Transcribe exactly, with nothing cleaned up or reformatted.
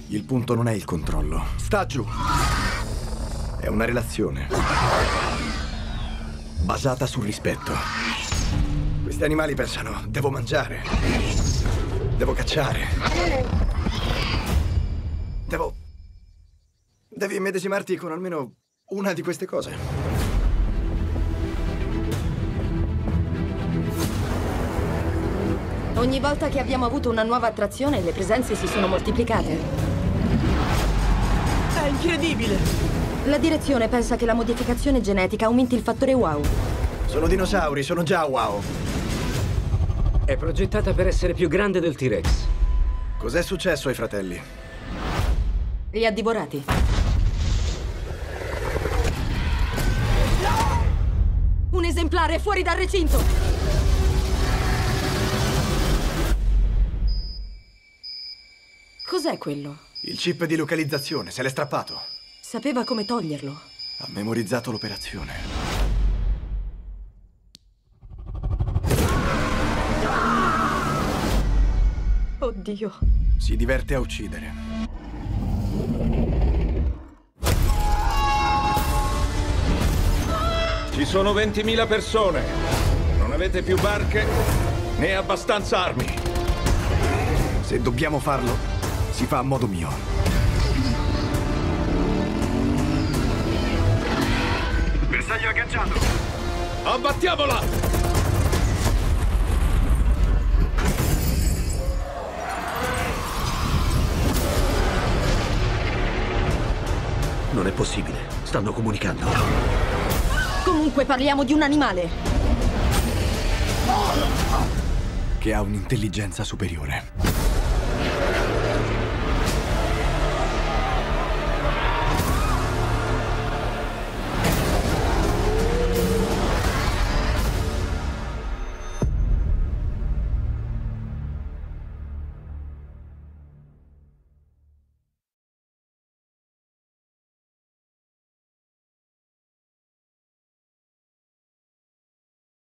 Il punto non è il controllo. Sta giù. È una relazione basata sul rispetto. Questi animali pensano, devo mangiare, devo cacciare, devo... Devi immedesimarti con almeno una di queste cose. Ogni volta che abbiamo avuto una nuova attrazione, le presenze si sono moltiplicate. È incredibile! La direzione pensa che la modificazione genetica aumenti il fattore wow. Sono dinosauri, sono già wow. È progettata per essere più grande del T-Rex. Cos'è successo ai fratelli? Li ha divorati. Un esemplare fuori dal recinto! Cos'è quello? Il chip di localizzazione, se l'è strappato. Sapeva come toglierlo. Ha memorizzato l'operazione. Oddio. Si diverte a uccidere. Ci sono ventimila persone. Non avete più barche né abbastanza armi. Se dobbiamo farlo, si fa a modo mio. Bersaglio agganciato! Abbattiamola! Non è possibile. Stanno comunicando. Comunque parliamo di un animale. Che ha un'intelligenza superiore.